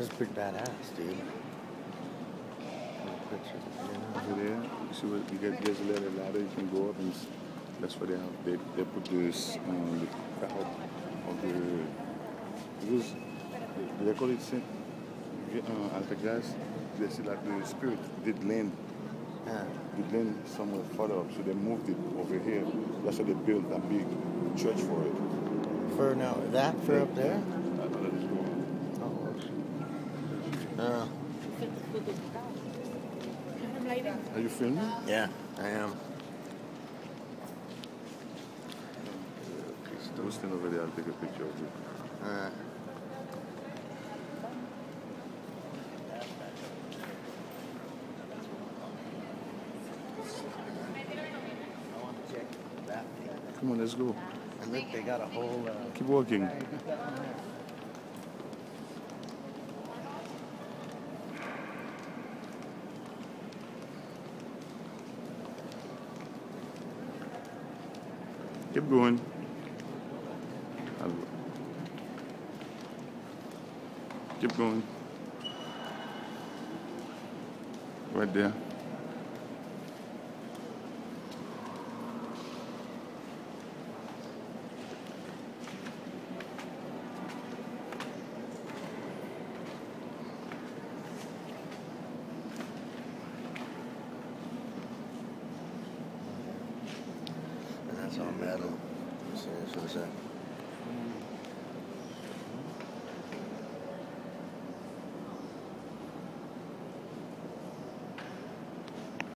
That's pretty badass, dude. Picture, Over there, you see what you get. There's a little ladder you can go up, and that's what they have. They put this the crowd of the because they call it Saint Altagrass. They say that the spirit did land. yeah. Did land somewhere further up, so they moved it over here. That's why they built a big church for it. For now, that for up there? Let us go. Oh. Are you filming? Yeah, I am. We'll stand over there. I'll take a picture of you. Come on, let's go. And look, they got a whole... Keep walking. Keep going. Keep going. Right there. And that's all metal. So what is that?